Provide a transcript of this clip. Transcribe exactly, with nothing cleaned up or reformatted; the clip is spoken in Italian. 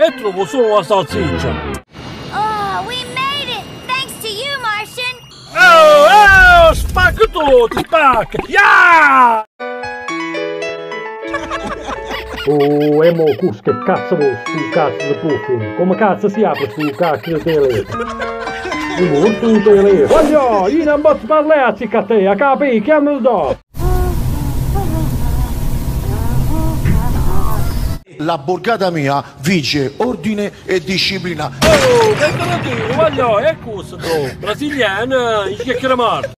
e trovo solo la salsiccia. Oh, we made it! Thanks to you, Martian! Oh, oh, spacca tutto, spacca! Yeah! Oh, e mo, cus, che cazzo vuoi stu cazzo di puffin? Come cazzo si apre stu cazzo di telefono? Il morto di telefono! Voglio, io non posso parlare a te, a capi, chiamalo dopo! La borgata mia vige ordine e disciplina. Oh, che te lo dico, voglio, è questo, brasiliano, il chiacchiere morto.